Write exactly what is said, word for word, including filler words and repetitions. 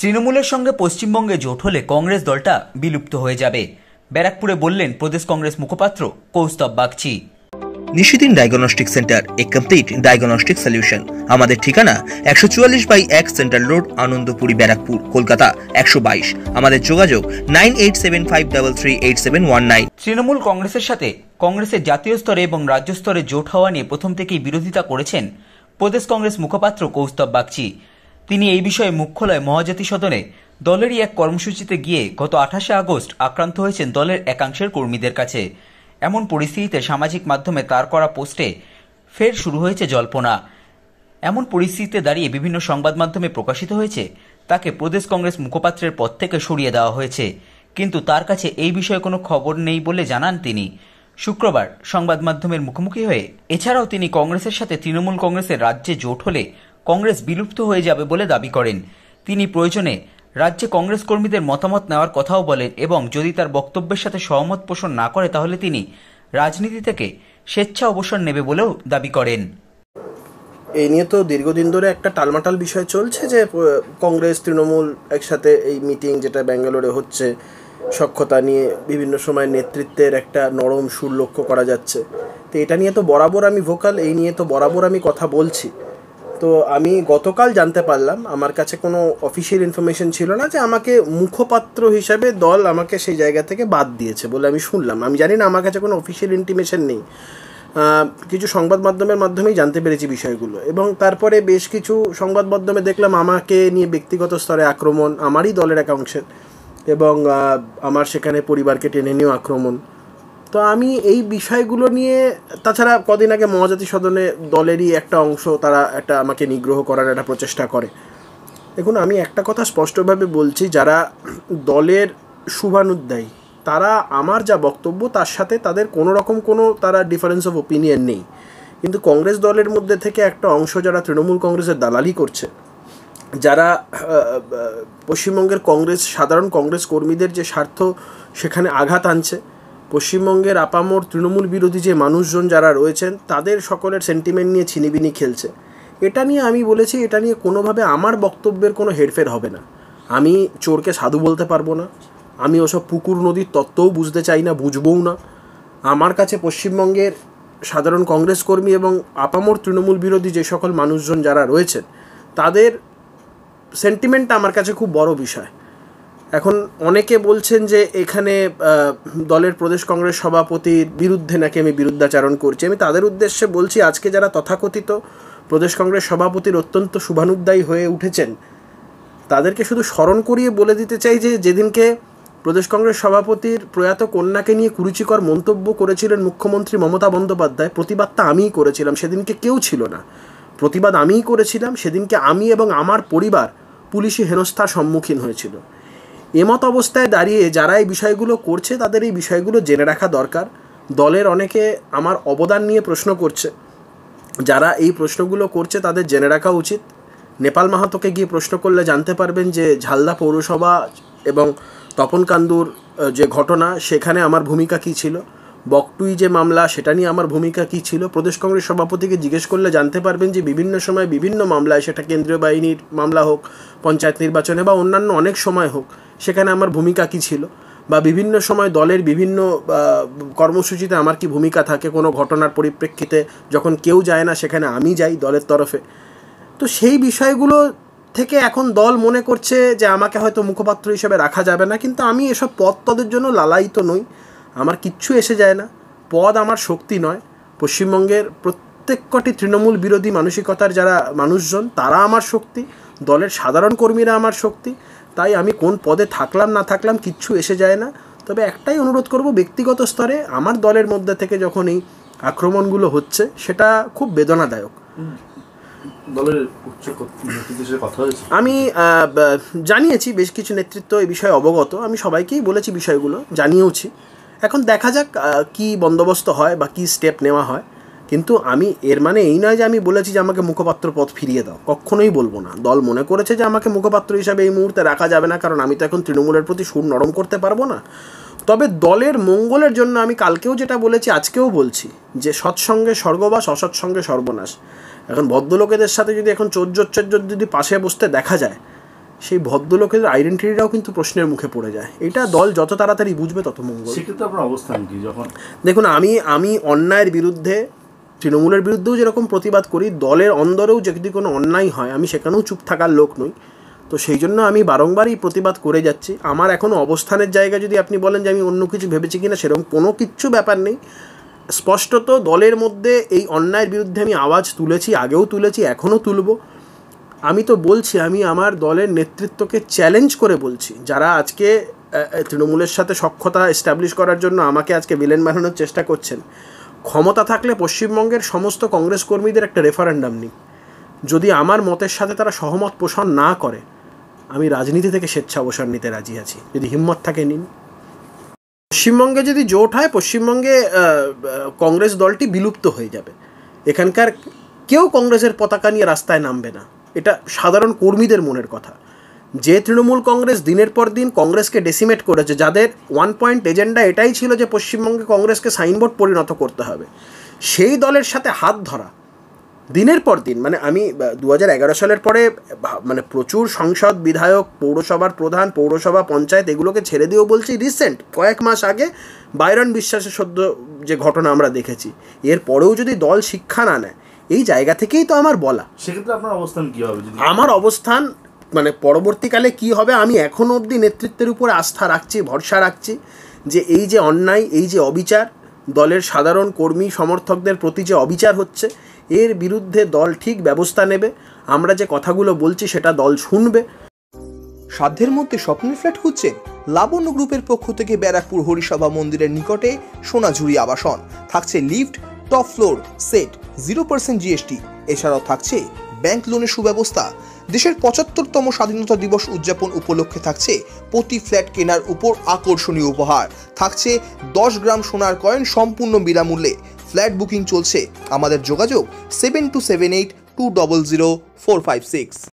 তৃণমূলের সঙ্গে পশ্চিমবঙ্গে জোট হলে কংগ্রেস দলটা বিলুপ্ত হয়ে যাবে, ব্যারাকপুরে বললেন প্রদেশ কংগ্রেস মুখপাত্র Kaustav Bagchi. Nishidin diagnostic centre, a complete diagnostic solution. আমাদের ঠিকানা একশো চুয়াল্লিশ বাই এক সেন্ট্রাল রোড, আনন্দপুরি, ব্যারাকপুর, কলকাতা একশো বাইশ। আমাদের যোগাযোগ nine eight seven five three three eight seven one nine. Trinamool কংগ্রেসের সাথে কংগ্রেসের জাতীয় স্তরে এবং রাজ্য স্তরে জোট হওয়া নিয়ে প্রথম থেকেই বিরোধিতা করেছেন প্রদেশ কংগ্রেস মুখপাত্র কৌস্তব বাগচি। তিনি এই বিষয়ে মুখ খোলায় মহাজাতি সদনে দলেরই এক কর্মসূচিতে গিয়ে গত আঠাশে আগস্ট আক্রান্ত হয়েছেন দলের একাংশের কর্মীদের কাছে। এমন পরিস্থিতিতে সামাজিক মাধ্যমে তার করা পোস্টে ফের শুরু হয়েছে জল্পনা। এমন পরিস্থিতিতে দাঁড়িয়ে বিভিন্ন সংবাদ মাধ্যমে প্রকাশিত হয়েছে তাকে প্রদেশ কংগ্রেস মুখপাত্রের পদ থেকে সরিয়ে দেওয়া হয়েছে, কিন্তু তার কাছে এই বিষয়ে কোনো খবর নেই বলে জানান তিনি। শুক্রবার সংবাদ মাধ্যমের মুখোমুখি হয়ে এছাড়াও তিনি কংগ্রেসের সাথে তৃণমূল কংগ্রেসের রাজ্যে জোট হলে কংগ্রেস বিলুপ্ত হয়ে যাবে বলে দাবি করেন। তিনি প্রয়োজনে রাজ্যে কংগ্রেস কর্মীদের মতামত নেওয়ার কথাও বলেন এবং যদি তার বক্তব্যের সাথে সহমত পোষণ না করে তাহলে তিনি রাজনীতি থেকে স্বেচ্ছা অবসর নেবে বলেও দাবি করেন। এই নিয়ে তো দীর্ঘদিন ধরে একটা টালমাটাল বিষয় চলছে যে কংগ্রেস তৃণমূল একসাথে এই মিটিং যেটা ব্যাঙ্গালোরে হচ্ছে, সখ্যতা নিয়ে বিভিন্ন সময় নেতৃত্বের একটা নরম সুর লক্ষ্য করা যাচ্ছে। তো এটা নিয়ে তো বরাবর আমি ভোকাল, এই নিয়ে তো বরাবর আমি কথা বলছি। তো আমি গতকাল জানতে পারলাম, আমার কাছে কোনো অফিসিয়াল ইনফরমেশন ছিল না যে আমাকে মুখপাত্র হিসাবে দল আমাকে সেই জায়গা থেকে বাদ দিয়েছে বলে আমি শুনলাম। আমি জানি না, আমার কাছে কোনো অফিসিয়াল ইন্টিমেশন নেই। কিছু সংবাদ মাধ্যমের মাধ্যমেই জানতে পেরেছি বিষয়গুলো, এবং তারপরে বেশ কিছু সংবাদ মাধ্যমে দেখলাম আমাকে নিয়ে ব্যক্তিগত স্তরে আক্রমণ, আমারই দলের একাংশের, এবং আমার সেখানে পরিবারকে টেনে নিয়েও আক্রমণ। তো আমি এই বিষয়গুলো নিয়ে, তাছাড়া কদিন আগে মহাজাতি সদনে দলেরই একটা অংশ তারা একটা আমাকে নিগ্রহ করার একটা প্রচেষ্টা করে। দেখুন, আমি একটা কথা স্পষ্টভাবে বলছি, যারা দলের শুভানুধ্যায়ী তারা আমার যা বক্তব্য তার সাথে তাদের কোনো রকম কোনো তারা ডিফারেন্স অফ ওপিনিয়ন নেই। কিন্তু কংগ্রেস দলের মধ্যে থেকে একটা অংশ যারা তৃণমূল কংগ্রেসের দালালি করছে, যারা পশ্চিমবঙ্গের কংগ্রেস সাধারণ কংগ্রেস কর্মীদের যে স্বার্থ সেখানে আঘাত আনছে, পশ্চিমবঙ্গের আপামর তৃণমূল বিরোধী যে মানুষজন যারা রয়েছেন তাদের সকলের সেন্টিমেন্ট নিয়ে ছিনিবিনি খেলছে, এটা নিয়ে আমি বলেছি এটা নিয়ে কোনোভাবে আমার বক্তব্যের কোনো হেরফের হবে না। আমি চোরকে সাধু বলতে পারবো না, আমি ওসব পুকুর নদীর তত্ত্বও বুঝতে চাই না, বুঝবও না। আমার কাছে পশ্চিমবঙ্গের সাধারণ কংগ্রেস কর্মী এবং আপামর তৃণমূল বিরোধী যে সকল মানুষজন যারা রয়েছেন তাদের সেন্টিমেন্টটা আমার কাছে খুব বড় বিষয়। এখন অনেকে বলছেন যে এখানে দলের প্রদেশ কংগ্রেস সভাপতির বিরুদ্ধে নাকি আমি বিরুদ্ধাচারণ করছি। আমি তাদের উদ্দেশ্যে বলছি, আজকে যারা তথাকথিত প্রদেশ কংগ্রেস সভাপতির অত্যন্ত শুভানুধ্যায়ী হয়ে উঠেছেন তাদেরকে শুধু স্মরণ করিয়ে বলে দিতে চাই যে যেদিনকে প্রদেশ কংগ্রেস সভাপতির প্রয়াত কন্যাকে নিয়ে কুরুচিকর মন্তব্য করেছিলেন মুখ্যমন্ত্রী মমতা বন্দ্যোপাধ্যায়, প্রতিবাদটা আমিই করেছিলাম। সেদিনকে কেউ ছিল না, প্রতিবাদ আমিই করেছিলাম। সেদিনকে আমি এবং আমার পরিবার পুলিশি হেনস্থার সম্মুখীন হয়েছিল। এমত অবস্থায় দাঁড়িয়ে যারা এই বিষয়গুলো করছে তাদের এই বিষয়গুলো জেনে রাখা দরকার। দলের অনেকে আমার অবদান নিয়ে প্রশ্ন করছে, যারা এই প্রশ্নগুলো করছে তাদের জেনে রাখা উচিত। নেপাল মাহাতোকে গিয়ে প্রশ্ন করলে জানতে পারবেন যে ঝালদা পৌরসভা এবং তপন কান্দুর যে ঘটনা সেখানে আমার ভূমিকা কী ছিল, বকটুই যে মামলা সেটা নিয়ে আমার ভূমিকা কী ছিল। প্রদেশ কংগ্রেস সভাপতিকে জিজ্ঞেস করলে জানতে পারবেন যে বিভিন্ন সময় বিভিন্ন মামলায়, সেটা কেন্দ্রীয় বাহিনীর মামলা হোক, পঞ্চায়েত নির্বাচনে বা অন্যান্য অনেক সময় হোক, সেখানে আমার ভূমিকা কী ছিল, বা বিভিন্ন সময় দলের বিভিন্ন কর্মসূচিতে আমার কি ভূমিকা থাকে কোনো ঘটনার পরিপ্রেক্ষিতে, যখন কেউ যায় না সেখানে আমি যাই দলের তরফে। তো সেই বিষয়গুলো থেকে এখন দল মনে করছে যে আমাকে হয়তো মুখপাত্র হিসেবে রাখা যাবে না, কিন্তু আমি এসব পদ পদের জন্য লালায়িত নই, আমার কিচ্ছু এসে যায় না। পদ আমার শক্তি নয়। পশ্চিমবঙ্গের প্রত্যেক কটি তৃণমূল বিরোধী মানসিকতার যারা মানুষজন তারা আমার শক্তি, দলের সাধারণ কর্মীরা আমার শক্তি। তাই আমি কোন পদে থাকলাম না থাকলাম কিচ্ছু এসে যায় না। তবে একটাই অনুরোধ করব, ব্যক্তিগত স্তরে আমার দলের মধ্যে থেকে যখন এই আক্রমণগুলো হচ্ছে সেটা খুব বেদনাদায়ক। দলের উচ্চ নেতৃত্বের কথা হয়েছে, আমি জানিয়েছি, বেশ কিছু নেতৃত্ব এই বিষয়ে অবগত, আমি সবাইকেই বলেছি বিষয়গুলো, জানিয়েওছি। এখন দেখা যাক কি বন্দোবস্ত হয় বা কী স্টেপ নেওয়া হয়। কিন্তু আমি এর মানে এই নয় যে আমি বলেছি যে আমাকে মুখপাত্র পদ ফিরিয়ে দাও, কখনোই বলবো না। দল মনে করেছে যে আমাকে মুখপাত্র হিসাবে এই মুহূর্তে রাখা যাবে না, কারণ আমি তো এখন তৃণমূলের প্রতি সুর নরম করতে পারবো না। তবে দলের মঙ্গলের জন্য আমি কালকেও যেটা বলেছি আজকেও বলছি যে সৎসঙ্গে স্বর্গবাস, অসৎসঙ্গে সর্বনাশ। এখন ভদ্রলোকেদের সাথে যদি এখন চোদ্জোর চোদ্জোর যদি পাশে বসতে দেখা যায়, সেই ভদ্রলোকের আইডেন্টিটিটাও কিন্তু প্রশ্নের মুখে পড়ে যায়। এটা দল যত তাড়াতাড়ি বুঝবে তত মঙ্গল। সেক্ষেত্রে আপনার অবস্থান কি? যখন দেখুন, আমি আমি অন্যায়ের বিরুদ্ধে, তৃণমূলের বিরুদ্ধেও যেরকম প্রতিবাদ করি, দলের অন্দরেও যদি কোনো অন্যায় হয় আমি সেখানেও চুপ থাকার লোক নই। তো সেই জন্য আমি বারংবারই প্রতিবাদ করে যাচ্ছি। আমার এখনও অবস্থানের জায়গা যদি আপনি বলেন যে আমি অন্য কিছু ভেবেছি কিনা, সেরকম কোনো কিচ্ছু ব্যাপার নেই। স্পষ্টত দলের মধ্যে এই অন্যায়ের বিরুদ্ধে আমি আওয়াজ তুলেছি, আগেও তুলেছি, এখনও তুলব। আমি তো বলছি, আমি আমার দলের নেতৃত্বকে চ্যালেঞ্জ করে বলছি, যারা আজকে তৃণমূলের সাথে সখ্যতা এস্টাবলিশ করার জন্য আমাকে আজকে ভিলেন বানানোর চেষ্টা করছেন, ক্ষমতা থাকলে পশ্চিমবঙ্গের সমস্ত কংগ্রেস কর্মীদের একটা রেফারেন্ডাম নিই। যদি আমার মতের সাথে তারা সহমত পোষণ না করে, আমি রাজনীতি থেকে স্বেচ্ছা অবসর নিতে রাজি আছি। যদি হিম্মত থাকে নিন। পশ্চিমবঙ্গে যদি জোট হয়, পশ্চিমবঙ্গে কংগ্রেস দলটি বিলুপ্ত হয়ে যাবে। এখানকার কেউ কংগ্রেসের পতাকা নিয়ে রাস্তায় নামবে না। এটা সাধারণ কর্মীদের মনের কথা। যে তৃণমূল কংগ্রেস দিনের পর দিন কংগ্রেসকে ডেসিমেট করেছে, যাদের ওয়ান পয়েন্ট এজেন্ডা এটাই ছিল যে পশ্চিমবঙ্গে কংগ্রেসকে সাইনবোর্ড পরিণত করতে হবে, সেই দলের সাথে হাত ধরা দিনের পর দিন। মানে আমি দু হাজার এগারো সালের পরে মানে প্রচুর সংসদ, বিধায়ক, পৌরসভার প্রধান, পৌরসভা, পঞ্চায়েত এগুলোকে ছেড়ে দিয়েও বলছি, রিসেন্ট কয়েক মাস আগে বাইরন বিশ্বাসের সদ্য যে ঘটনা আমরা দেখেছি, এর পরেও যদি দল শিক্ষা না নেয়, এই জায়গা থেকেই তো আমার বলা। সেক্ষেত্রে আপনার অবস্থান কী হবে? আমার অবস্থান মানে পরবর্তীকালে কি হবে, আমি এখনও অবধি নেতৃত্বের উপরে আস্থা রাখছি, ভরসা রাখছি যে এই যে অন্যায়, এই যে অবিচার, দলের সাধারণ কর্মী সমর্থকদের প্রতি যে অবিচার হচ্ছে, এর বিরুদ্ধে দল ঠিক ব্যবস্থা নেবে। আমরা যে কথাগুলো বলছি সেটা দল শুনবে। সাধ্যের মধ্যে স্বপ্নের ফ্ল্যাট খুঁজছেন? লাবণ্য গ্রুপের পক্ষ থেকে ব্যারাকপুর হরিসভা মন্দিরের নিকটে সোনাঝুরি আবাসন। থাকছে lift, top floor, set, zero percent GST. এছাড়াও থাকছে ব্যাংক লোনের সুব্যবস্থা। দেশের পঁচাত্তরতম স্বাধীনতা দিবস উদযাপন উপলক্ষে থাকছে প্রতি ফ্ল্যাট কেনার উপর আকর্ষণীয় উপহার। থাকছে দশ গ্রাম সোনার কয়েন সম্পূর্ণ বিনামূল্যে। ফ্ল্যাট বুকিং চলছে। আমাদের যোগাযোগ seven two seven eight two double zero four five six.